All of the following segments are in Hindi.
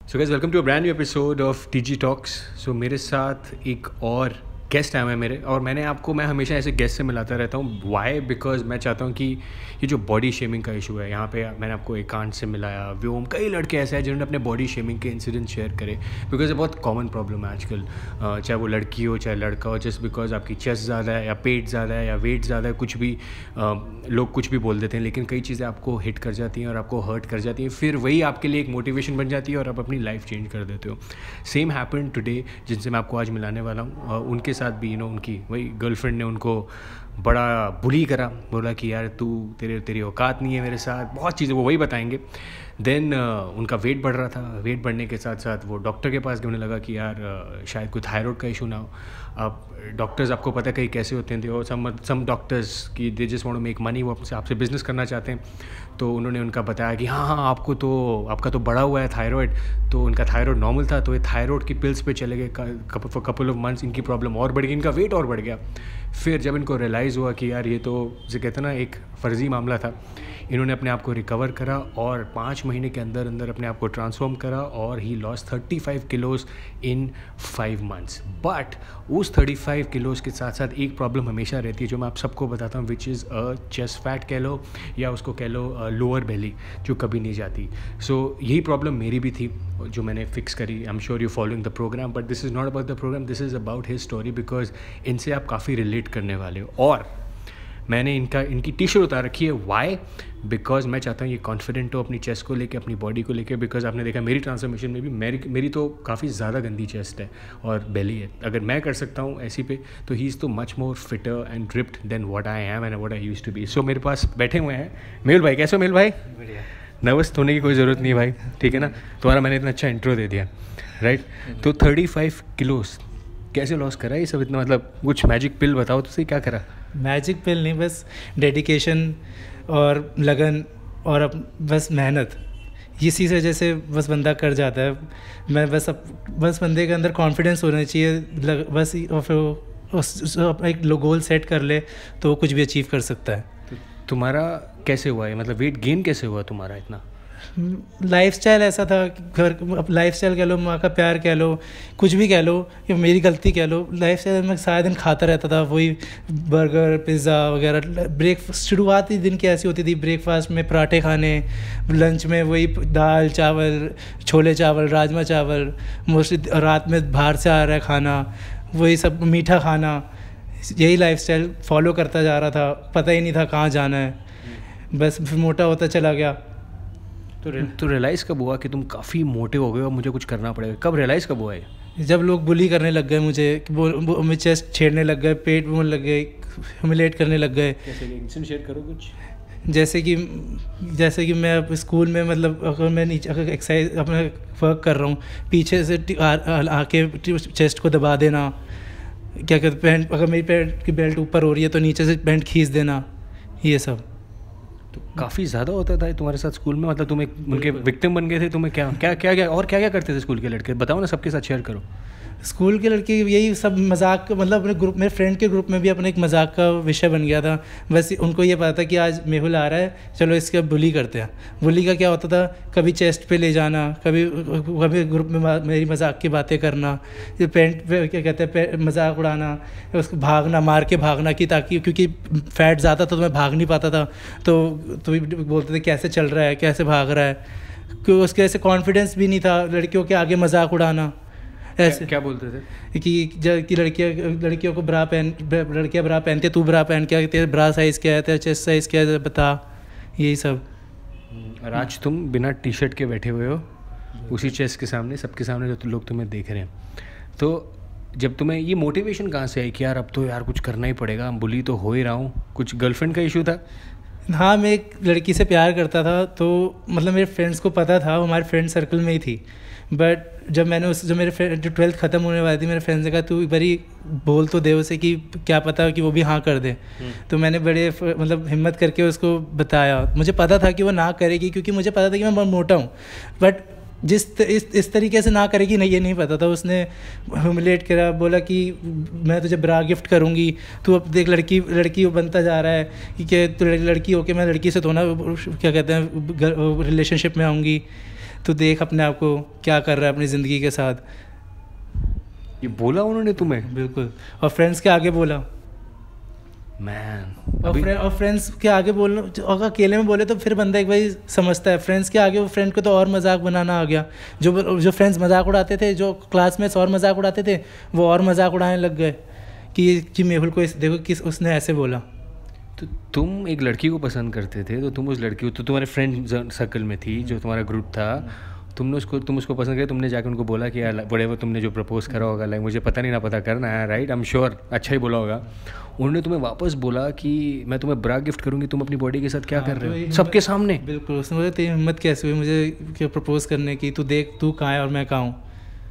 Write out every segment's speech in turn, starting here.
So guys welcome to a brand new episode of TG talks. So मेरे साथ एक और गेस्ट आए हुए हैं मेरे, और मैं हमेशा ऐसे गेस्ट से मिलाता रहता हूँ। वाई? बिकॉज मैं चाहता हूँ कि ये जो बॉडी शेमिंग का इशू है, यहाँ पे मैंने आपको एकांत से मिलाया, व्योम, कई लड़के ऐसे हैं जिन्होंने अपने बॉडी शेमिंग के इंसिडेंट शेयर करे। बिकॉज ये बहुत कॉमन प्रॉब्लम है आजकल, चाहे वो लड़की हो चाहे लड़का हो। जस्ट बिकॉज आपकी चेस्ट ज़्यादा है या पेट ज़्यादा है या वेट ज़्यादा है, कुछ भी लोग कुछ भी बोल देते हैं, लेकिन कई चीज़ें आपको हिट कर जाती हैं और आपको हर्ट कर जाती हैं। फिर वही आपके लिए एक मोटिवेशन बन जाती है और आप अपनी लाइफ चेंज कर देते हो। सेम हैपन टुडे, जिनसे मैं आपको आज मिलाने वाला हूँ, उनके साथ भी उनकी वही गर्लफ्रेंड ने उनको बड़ा बुली करा, बोला कि यार तेरी औकात नहीं है मेरे साथ, बहुत चीज़ें वो वही बताएंगे। देन उनका वेट बढ़ रहा था, वेट बढ़ने के साथ साथ वो डॉक्टर के पास गए, उन्हें लगा कि यार शायद कोई थायराइड का इशू ना हो। अब डॉक्टर्स आपको पता है कहीं कैसे होते हैं, और सम डॉक्टर्स की they just want to make money, वो आपसे बिजनेस करना चाहते हैं। तो उन्होंने उनका बताया कि हाँ आपका तो बढ़ा हुआ है थायराइड। तो उनका थायराइड नॉर्मल था, तो ये थायराइड की पिल्स पे चले गए। कपल ऑफ मंथ्स इनकी प्रॉब्लम और बढ़ गई, इनका वेट और बढ़ गया। फिर जब इनको रियलाइज़ हुआ कि यार ये तो जो कहते हैं ना एक फ़र्जी मामला था, इन्होंने अपने आप को रिकवर करा और 5 महीने के अंदर अंदर अपने आप को ट्रांसफॉर्म करा, और he lost 35 kilos in 5 months. But उस 35 किलोज़ के साथ साथ एक प्रॉब्लम हमेशा रहती है, जो मैं आप सबको बताता हूँ, विच इज़ चेस्ट फैट कह लो या उसको कह लो लोअर बेली, जो कभी नहीं जाती। सो यही प्रॉब्लम मेरी भी थी, जो मैंने फिक्स करी। I am sure you following the program, but this is not about the program, this is about his story, because इनसे आप काफ़ी रिलेट करने वाले हो। और मैंने इनकी टी शर्ट उतार रखी है। वाई? बिकॉज मैं चाहता हूँ ये कॉन्फिडेंट हो अपनी चेस्ट को लेके, अपनी बॉडी को लेके। बिकॉज आपने देखा मेरी ट्रांसफॉर्मेशन में भी मेरी तो काफ़ी ज़्यादा गंदी चेस्ट है और बेली है। अगर मैं कर सकता हूँ ऐसी पे, तो he is so much more fitter and ripped than what I am and what I used to be. So मेरे पास बैठे हुए हैं मेहुल भाई। कैसे हो मेहुल भाई? बढ़िया। नर्वस होने की कोई ज़रूरत नहीं है भाई, ठीक है ना? तुम्हारा मैंने इतना अच्छा इंट्रो दे दिया, राइट? तो 35 किलोस कैसे लॉस करा ये सब इतना? मतलब कुछ मैजिक पिल बताओ तो सही, क्या करा? मैजिक पिल नहीं, बस डेडिकेशन और लगन और बस मेहनत, इसी से जैसे बस बंदा कर जाता है। मैं बस बंदे के अंदर कॉन्फिडेंस होना चाहिए, बस और फिर अपना एक गोल सेट कर ले तो वो कुछ भी अचीव कर सकता है। तो तुम्हारा कैसे हुआ है, मतलब वेट गेन कैसे हुआ तुम्हारा इतना? लाइफस्टाइल ऐसा था, घर लाइफस्टाइल कह लो, माँ का प्यार कह लो, कुछ भी कह लो, या मेरी गलती कह लो। लाइफस्टाइल में सारा दिन खाता रहता था वही बर्गर पिज़्ज़ा वगैरह। शुरुआत ही दिन की ऐसी होती थी, ब्रेकफास्ट में पराठे खाने, लंच में वही दाल चावल, छोले चावल, राजमा चावल, मोस्टली रात में बाहर से आ रहा है खाना, वही सब मीठा खाना। यही लाइफस्टाइल फॉलो करता जा रहा था, पता ही नहीं था कहाँ जाना है, बस फिर मोटा होता चला गया। तो रियलाइज़ कब हुआ कि तुम काफ़ी मोटे हो गए और मुझे कुछ करना पड़ेगा? कब रियलाइज़ कब हुआ है? जब लोग बुली करने लग गए मुझे, मुझे चेस्ट छेड़ने लग गए, पेट बोलने लग गए, ह्यूमिलेट करने लग गए। कैसे इंसिडेंट शेयर करो कुछ? जैसे कि मैं अब स्कूल में, मतलब अगर मैं नीचे अगर एक्सरसाइज अपना वर्क कर रहा हूँ, पीछे से आके चेस्ट को दबा देना, क्या कहते पैंट, अगर मेरी पैंट की बेल्ट ऊपर हो रही है तो नीचे से पैंट खींच देना, ये सब। तो काफ़ी ज़्यादा होता था तुम्हारे साथ स्कूल में? मतलब तुम एक उनके विक्टिम बन गए थे? तुम्हें क्या करते थे स्कूल के लड़के? बताओ ना, सबके साथ शेयर करो। स्कूल के लड़के यही सब मजाक, मतलब अपने ग्रुप, मेरे फ्रेंड के ग्रुप में भी अपने एक मजाक का विषय बन गया था। बस उनको ये पता था कि आज मेहुल आ रहा है, चलो इसके बुली करते हैं। बुली का क्या होता था, कभी चेस्ट पे ले जाना, कभी ग्रुप में मेरी मजाक की बातें करना, ये पेंट पे क्या कहते हैं मजाक उड़ाना, उसको भागना, मार के भागना, कि ताकि क्योंकि फैट ज़्यादा था तो मैं भाग नहीं पाता था, तो बोलते थे कैसे चल रहा है, कैसे भाग रहा है, क्योंकि उसके ऐसे कॉन्फिडेंस भी नहीं था। लड़कियों के आगे मजाक उड़ाना, ऐसे क्या बोलते थे कि लड़कियों को लड़कियाँ ब्रा पहनती है, तू ब्रा पहन के, तेरा ब्रा साइज़ क्या है, तेरा चेस्ट साइज़ क्या है, बता, यही सब। और आज तुम बिना टी शर्ट के बैठे हुए हो उसी चेस्ट के सामने, सबके सामने, जो लोग तुम्हें देख रहे हैं। तो जब तुम्हें ये मोटिवेशन कहाँ से आई कि यार अब तो यार कुछ करना ही पड़ेगा, बुली तो हो ही रहा हूँ? कुछ गर्लफ्रेंड का इशू था? हाँ, मैं एक लड़की से प्यार करता था, तो मतलब मेरे फ्रेंड्स को पता था, वो हमारे फ्रेंड सर्कल में ही थी। बट जब मैंने जो 12th ख़त्म होने वाली थी, मेरे फ्रेंड्स ने कहा तू एक बारी बोल तो दे उसे कि क्या पता कि वो भी हाँ कर दे। तो मैंने बड़े मतलब हिम्मत करके उसको बताया। मुझे पता था कि वो ना करेगी, क्योंकि मुझे पता था कि मैं बहुत मोटा हूँ, बट इस तरीके से ना करेगी नहीं, ये नहीं पता था। उसने ह्यूमिलेट करा, बोला कि मैं तुझे ब्रा गिफ्ट करूँगी, तू अब देख लड़की बनता जा रहा है कि तू लड़की होके मैं लड़की से तो ना क्या कहते हैं रिलेशनशिप में आऊँगी। तू देख अपने आप को क्या कर रहा है अपनी ज़िंदगी के साथ। ये बोला उन्होंने तुम्हें? बिल्कुल। और फ्रेंड्स के आगे बोला। मैन और फ्रेंड्स के आगे बोलना, अगर अकेले में बोले तो फिर बंदा एक बार समझता है, फ्रेंड्स के आगे वो फ्रेंड को तो और मजाक बनाना आ गया। जो फ्रेंड्स मजाक उड़ाते थे, जो क्लासमेट्स और मजाक उड़ाते थे, वो और मजाक उड़ाने लग गए कि मेहुल को देखो किस उसने ऐसे बोला। तो तुम एक लड़की को पसंद करते थे, तो तुम उस लड़की को, तो तुम्हारे फ्रेंड सर्कल में थी, जो तुम्हारा ग्रुप था, तुम उसको पसंद किया, तुमने जाकर उनको बोला कि यार बड़े वो तुमने जो प्रपोज करा होगा, लाइक मुझे पता नहीं ना पता करना है, राइट, आई एम श्योर अच्छा ही बोला होगा। उन्होंने तुम्हें वापस बोला कि मैं तुम्हें ब्रा गिफ्ट करूंगी, तुम अपनी बॉडी के साथ क्या कर रहे हो सबके सामने? बिल्कुल। उसने बोला तेरी हिम्मत कैसे हुई मुझे प्रपोज करने की, तू देख तू कहाँ है और मैं कहाँ हूँ।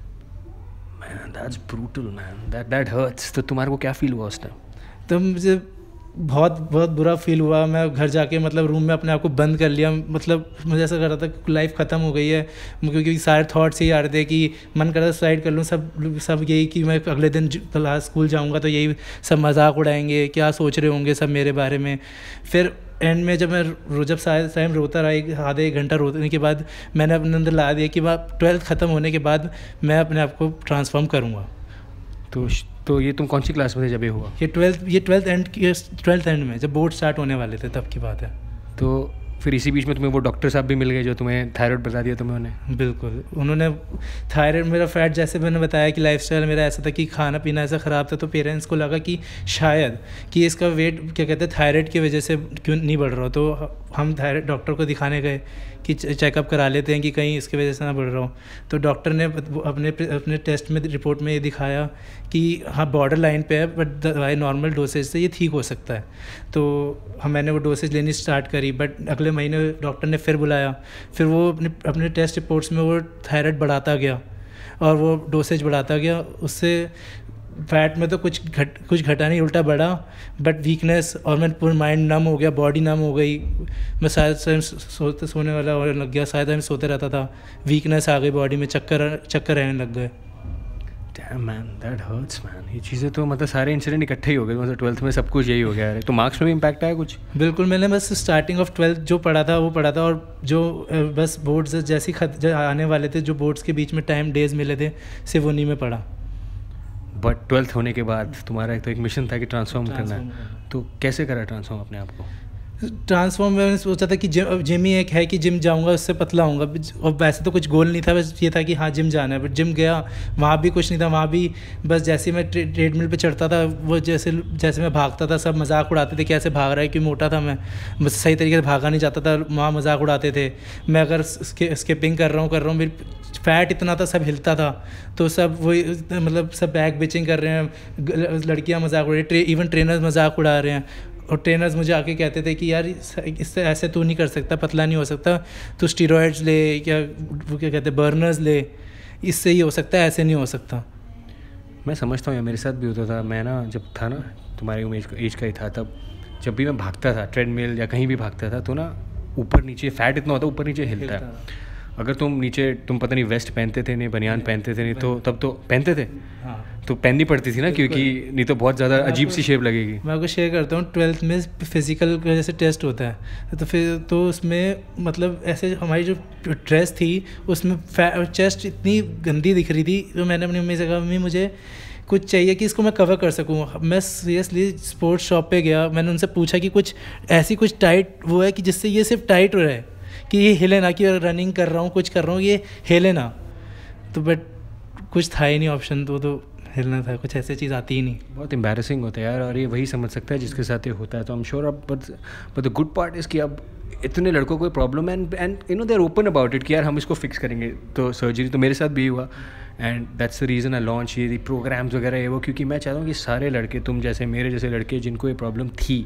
Man that's brutal man, that hurts. तो तुम्हारे को क्या फील हुआ उस टाइम? तो मुझे बहुत बहुत बुरा फील हुआ। मैं घर जाके मतलब रूम में अपने आप को बंद कर लिया। मतलब मुझे ऐसा कर रहा था कि लाइफ ख़त्म हो गई है, क्योंकि सारे थॉट्स ही आ रहे थे कि मन कर रहा था सुसाइड कर लूँ। सब यही कि मैं अगले दिन क्लास स्कूल जाऊँगा तो यही सब मजाक उड़ाएंगे, क्या सोच रहे होंगे सब मेरे बारे में। फिर एंड में जब मैं जब सारे टाइम रोता रहा, आधे एक घंटा रोने के बाद मैंने अपने अंदर ला दिया कि मैं 12th ख़त्म होने के बाद मैं अपने आप को ट्रांसफॉर्म करूँगा। तो ये तुम कौन सी क्लास में थे जब ये हुआ? ये 12th एंड में, जब बोर्ड स्टार्ट होने वाले थे तब की बात है। तो फिर इसी बीच में तुम्हें वो डॉक्टर साहब भी मिल गए जो तुम्हें थायराइड बता दिया तुम्हें उन्हें? बिल्कुल। उन्होंने थायराइड, मेरा फैट, जैसे मैंने बताया कि लाइफस्टाइल मेरा ऐसा था कि खाना पीना ऐसा ख़राब था, तो पेरेंट्स को लगा कि शायद कि इसका वेट क्या कहते हैं थायराइड की वजह से क्यों नहीं बढ़ रहा। तो हम थायराइड डॉक्टर को दिखाने गए कि चेकअप करा लेते हैं कि कहीं इसकी वजह से ना बढ़ रहा हो। तो डॉक्टर ने अपने टेस्ट में रिपोर्ट में ये दिखाया कि हाँ बॉर्डर लाइन पे है, बट दवाई नॉर्मल डोसेज से ये ठीक हो सकता है। तो मैंने वो डोसेज लेनी स्टार्ट करी, बट अगले महीने डॉक्टर ने फिर बुलाया। फिर वो अपने टेस्ट रिपोर्ट्स में वो थायराइड बढ़ाता गया और वो डोसेज बढ़ाता गया। उससे फैट में तो कुछ घटा नहीं, उल्टा बढ़ा। बट वीकनेस और मैं पूरा माइंड नम हो गया, बॉडी नम हो गई। मैं शायद सोने वाला और लग गया, शायद मैं सोते रहता था। वीकनेस आ गई बॉडी में, चक्कर रहने लग गए। Damn man, that hurts man. ये चीज़ें तो मतलब सारे इंसिडेंट इकट्ठे ही हो गए, मतलब 12th में सब कुछ यही हो गया है। तो मार्क्स में भी इम्पैक्ट आया कुछ? बिल्कुल। मैंने बस स्टार्टिंग ऑफ 12th जो पढ़ा था वो पढ़ा था, और जो बस बोर्ड्स जैसे आने वाले थे, जो बोर्ड्स के बीच में टाइम डेज मिले थे, सिर्फ उन्हीं में पढ़ा। बट 12th होने के बाद तुम्हारा एक मिशन था कि ट्रांसफॉर्म करना है, तो कैसे करा ट्रांसफॉर्म अपने आप को? ट्रांसफॉर्म मैंने सोचा था कि जिम ही एक है कि जिम जाऊंगा उससे पतला होऊंगा। और वैसे तो कुछ गोल नहीं था, बस ये था कि हाँ जिम जाना है। बट जिम गया, वहाँ भी कुछ नहीं था। वहाँ भी बस जैसे मैं ट्रेडमिल पे चढ़ता था, वो जैसे मैं भागता था, सब मजाक उड़ाते थे कि ऐसे भाग रहा है, कि मोटा था मैं, बस सही तरीके से भागा नहीं जाता था, वहाँ मजाक उड़ाते थे। मैं अगर स्किपिंग कर रहा हूँ मेरी फैट इतना था, सब हिलता था, तो सब वही मतलब सब बैक बिचिंग कर रहे हैं, लड़कियाँ मजाक उड़ा रही, इवन ट्रेनर्स मजाक उड़ा रहे हैं। और ट्रेनर्स मुझे आके कहते थे कि यार इससे ऐसे तू नहीं कर सकता, पतला नहीं हो सकता, तो स्टीरॉयड्स ले, वो क्या कहते हैं, बर्नर्स ले, इससे ही हो सकता है, ऐसे नहीं हो सकता। मैं समझता हूँ यार, मेरे साथ भी होता था। मैं ना जब था ना तुम्हारी एज का ही था, तब जब भी मैं भागता था ट्रेडमिल या कहीं भी भागता था, तो ना ऊपर नीचे फैट इतना होता, ऊपर नीचे हिलता है। अगर तुम पता नहीं वेस्ट पहनते थे, नहीं बनियान पहनते थे, नहीं तो तब तो पहनते थे, हाँ। तो पहननी पड़ती थी ना, क्योंकि नहीं तो बहुत ज़्यादा अजीब सी शेप लगेगी। मैं आपको शेयर करता हूँ, 12th में फिजिकल जैसे टेस्ट होता है, तो फिर तो उसमें मतलब ऐसे हमारी जो ड्रेस थी उसमें चेस्ट इतनी गंदी दिख रही थी, तो मैंने अपनी मम्मी से कहा मम्मी मुझे कुछ चाहिए कि इसको मैं कवर कर सकूँ। मैं सीरियसली स्पोर्ट्स शॉप पे गया, मैंने उनसे पूछा कि कुछ टाइट वो है कि जिससे ये सिर्फ टाइट हो रहा है, कि ये हिले ना, कि रनिंग कर रहा हूँ, कुछ कर रहा हूँ, ये हिले ना। तो बट कुछ था ही नहीं ऑप्शन, तो हिलना था, कुछ ऐसी चीज़ आती ही नहीं। बहुत एम्बैरेसिंग होता है यार, और ये वही समझ सकता है जिसके साथ ये होता है। तो आई एम श्योर अब but the good part is कि अब इतने लड़कों को problem and you know they are open about it कि यार हम इसको फिक्स करेंगे। तो सर्जरी तो मेरे साथ भी हुआ, and that's the reason I launch ये प्रोग्राम्स वगैरह ये वो, क्योंकि मैं चाहता हूँ कि सारे लड़के, तुम जैसे मेरे जैसे लड़के जिनको ये प्रॉब्लम थी,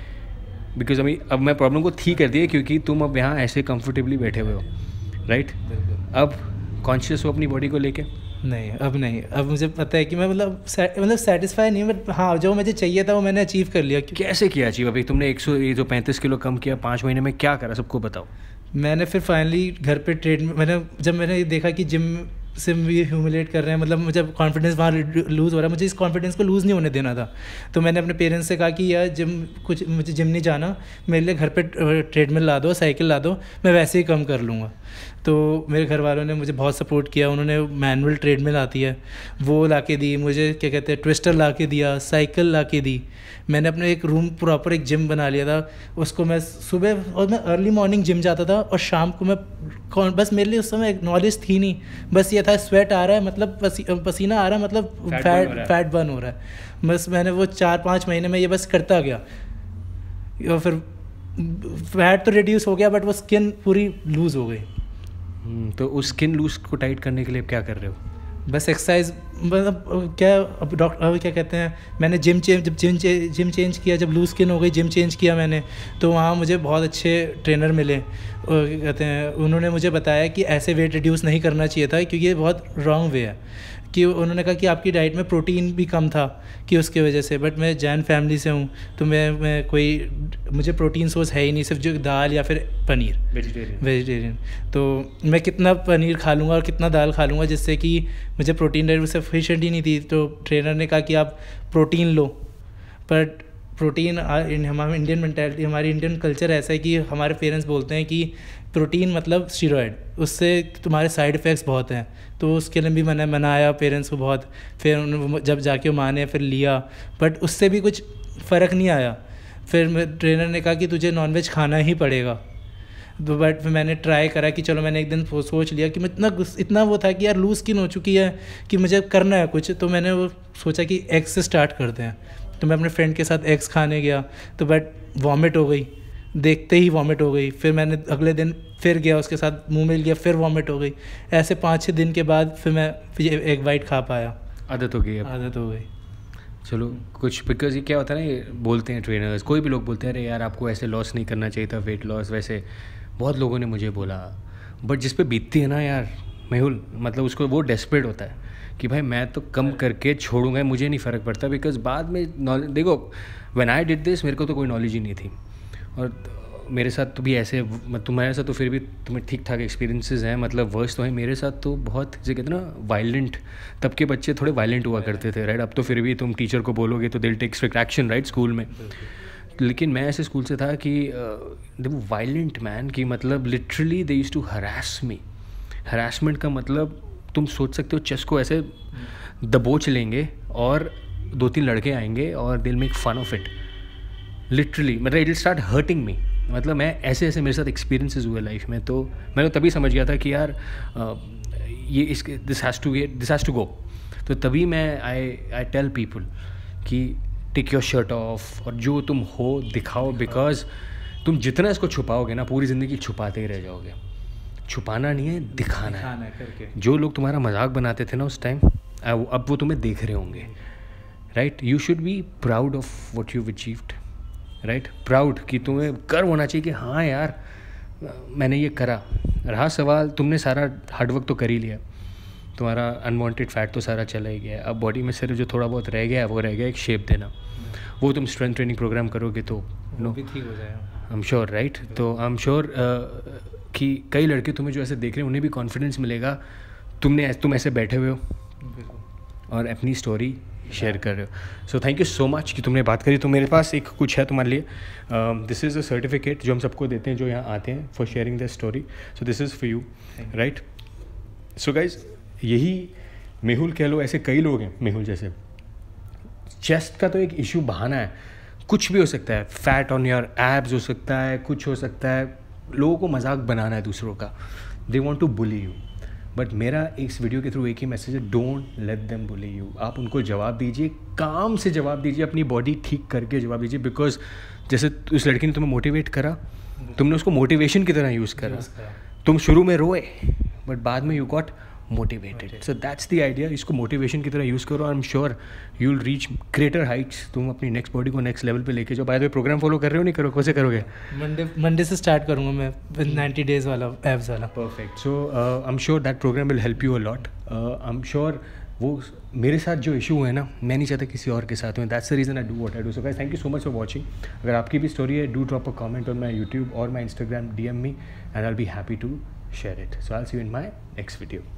बिकॉज अब मैं प्रॉब्लम को ठीक कर दिया, क्योंकि तुम अब यहाँ ऐसे कंफर्टेबली बैठे हुए हो, राइट? अब कॉन्शियस हो अपनी बॉडी को लेके? नहीं, अब नहीं। अब मुझे पता है कि मैं मतलब सेटिस्फाई नहीं, बट हाँ जो मुझे चाहिए था वो मैंने अचीव कर लिया। कैसे किया अचीव? अभी तुमने 135 किलो कम किया 5 महीने में, क्या करा सबको बताओ। मैंने फिर फाइनली घर पे जब मैंने देखा कि जिम से भी ह्यूमिलेट कर रहे हैं, मतलब मुझे कॉन्फिडेंस वहाँ लूज़ हो रहा है, मुझे इस कॉन्फिडेंस को लूज़ नहीं होने देना था। तो मैंने अपने पेरेंट्स से कहा कि यार मुझे जिम नहीं जाना, मेरे लिए घर पे ट्रेडमिल ला दो, साइकिल ला दो, मैं वैसे ही कम कर लूँगा। तो मेरे घर वालों ने मुझे बहुत सपोर्ट किया, उन्होंने मैनुअल ट्रेडमिल आती है वो ला के दी मुझे, क्या कहते हैं ट्विस्टर ला के दिया, साइकिल ला के दी। मैंने अपने एक रूम प्रॉपर एक जिम बना लिया था, उसको मैं सुबह और मैं अर्ली मॉर्निंग जिम जाता था और शाम को मैं बस मेरे लिए उस समय नॉलेज थी नहीं, बस ये था स्वेट आ रहा है मतलब पसीना आ रहा है मतलब फैट बर्न हो रहा है। बस मैंने वो 4-5 महीने में ये बस करता गया और फिर फैट तो रिड्यूस हो गया बट वो स्किन पूरी लूज़ हो गई। तो उस स्किन लूज को टाइट करने के लिए क्या कर रहे हो? बस एक्सरसाइज, मतलब क्या अब डॉक्टर क्या कहते हैं, मैंने जिम चेंज किया, जब लूज स्किन हो गई जिम चेंज किया मैंने, तो वहाँ मुझे बहुत अच्छे ट्रेनर मिले और क्या कहते हैं उन्होंने मुझे बताया कि ऐसे वेट रिड्यूस नहीं करना चाहिए था क्योंकि ये बहुत रॉन्ग वे है। कि उन्होंने कहा कि आपकी डाइट में प्रोटीन भी कम था कि उसके वजह से, बट मैं जैन फैमिली से हूँ तो मैं मुझे प्रोटीन सोर्स है ही नहीं, सिर्फ जो दाल या फिर पनीर वेजिटेरियन। तो मैं कितना पनीर खा लूँगा और कितना दाल खा लूँगा जिससे कि मुझे प्रोटीन डाइट सफिशिएंट ही नहीं थी। तो ट्रेनर ने कहा कि आप प्रोटीन लो, बट प्रोटीन हमारी इंडियन मेंटालिटी, हमारी इंडियन कल्चर ऐसा है कि हमारे पेरेंट्स बोलते हैं कि प्रोटीन मतलब स्टीरॉयड, उससे तुम्हारे साइड इफ़ेक्ट्स बहुत हैं। तो उसके लिए भी मैंने मनाया पेरेंट्स को बहुत, फिर जब जाके माने फिर लिया, बट उससे भी कुछ फ़र्क नहीं आया। फिर ट्रेनर ने कहा कि तुझे नॉनवेज खाना ही पड़ेगा। तो बट फिर मैंने ट्राई करा कि चलो, मैंने एक दिन सोच लिया कि मैं इतना वो था कि यार लूज़ स्किन हो चुकी है कि मुझे करना है कुछ, तो मैंने वो सोचा कि एग्स से स्टार्ट करते हैं। तो मैं अपने फ्रेंड के साथ एग्स खाने गया तो बट वॉमिट हो गई, देखते ही वॉमिट हो गई। फिर मैंने अगले दिन फिर गया उसके साथ, मुंह में लिया, फिर वॉमिट हो गई। ऐसे 5-6 दिन के बाद फिर मैं एग वाइट खा पाया। आदत हो गई? आदत हो गई। चलो कुछ, बिकॉज ये क्या होता है ना, ये बोलते हैं ट्रेनर्स, कोई भी लोग बोलते हैं अरे यार आपको ऐसे लॉस नहीं करना चाहिए था, वेट लॉस। वैसे बहुत लोगों ने मुझे बोला, बट जिस पे बीतती है ना यार मेहुल, मतलब उसको वो डेस्परेट होता है कि भाई मैं तो कम करके छोड़ूंगा, मुझे नहीं फ़र्क पड़ता। बिकॉज बाद में नॉलेज, देखो व्हेन आई डिड दिस मेरे को तो कोई नॉलेज ही नहीं थी, और मेरे साथ तो भी ऐसे, तुम्हारे साथ तो फिर भी तुम्हें ठीक ठाक एक्सपीरियंसेस हैं, मतलब वर्स तो है। मेरे साथ तो बहुत जैसे कहते हैं ना वायलेंट, तब के बच्चे थोड़े वायलेंट हुआ करते थे, राइट। अब तो फिर भी तुम टीचर को बोलोगे तो they'll take strict action, right, school में। लेकिन मैं ऐसे स्कूल से था कि वो वायलेंट मैन, कि मतलब literally they used to harass me. Harassment का मतलब तुम सोच सकते हो, चेस्ट को ऐसे दबोच लेंगे और 2-3 लड़के आएंगे और they'll make fun of it, literally. मतलब it will start hurting me. मतलब मैं ऐसे मेरे साथ एक्सपीरियंसेस हुए लाइफ में, तो मैंने तभी समझ गया था कि यार ये इसके दिस हैज़ टू गो। तो तभी मैं आई टेल पीपल कि टेक योर शर्ट ऑफ, और जो तुम हो दिखाओ, बिकॉज तुम जितना इसको छुपाओगे ना पूरी ज़िंदगी छुपाते ही रह जाओगे। छुपाना नहीं है, दिखाना है करके। जो लोग तुम्हारा मजाक बनाते थे ना उस टाइम, अब वो तुम्हें देख रहे होंगे, right. You should be proud of what you achieved, right. Proud कि तुम्हें गर्व होना चाहिए कि हाँ यार मैंने ये करा। रहा सवाल, तुमने सारा हार्डवर्क तो कर ही लिया, तुम्हारा अनवांटेड फैट तो सारा चला ही गया, अब बॉडी में सिर्फ जो थोड़ा बहुत रह गया है वो रह गया एक शेप देना। वो तुम स्ट्रेंथ ट्रेनिंग प्रोग्राम करोगे तो नो भी ठीक हो जाएगा, आई एम श्योर, राइट। तो आई एम श्योर कि कई लड़के तुम्हें जो ऐसे देख रहे हैं उन्हें भी कॉन्फिडेंस मिलेगा, तुम ऐसे बैठे हुए हो और अपनी स्टोरी शेयर कर रहे हो। So thank you so much कि तुमने बात करी। तो मेरे पास एक कुछ है तुम्हारे लिए, दिस इज़ अ सर्टिफिकेट जो हम सबको देते हैं जो यहाँ आते हैं for sharing the story. So this is for you, right. So guys, यही मेहुल कह लो, ऐसे कई लोग हैं मेहुल जैसे। चेस्ट का तो एक इशू बहाना है, कुछ भी हो सकता है, फैट ऑन योर एब्स हो सकता है, कुछ हो सकता है, लोगों को मजाक बनाना है दूसरों का, they want to bully you. But मेरा इस वीडियो के थ्रू एक ही मैसेज है, don't let them bully you. आप उनको जवाब दीजिए, काम से जवाब दीजिए, अपनी बॉडी ठीक करके जवाब दीजिए। बिकॉज जैसे उस लड़की ने तुम्हें मोटिवेट करा, तुमने उसको मोटिवेशन की तरह यूज़ करा। तुम शुरू में रोए बट बाद में you got motivated. So that's the idea, इसको मोटिवेशन की तरह यूज़ करो। I am sure you will reach greater heights. तुम अपनी नेक्स्ट बॉडी को नेक्स्ट लेवल पे लेके जाओ। By the way, program follow कर रहे हो, नहीं करो, कैसे करोगे? मंडे से स्टार्ट करूँगा मैं, 90 डेज़ वाला, एब्स वाला। Perfect. So I am sure that program will help you a lot. I am sure वो मेरे साथ जो इशू है ना, मैं नहीं चाहता किसी और के साथ हुए। That's the reason I do what I do. So guys, thank you so much for watching. अगर आपकी भी स्टोरी है, do drop a comment on my YouTube और my Instagram, DM me and I will be happy to share it. So I'll see you in my next video.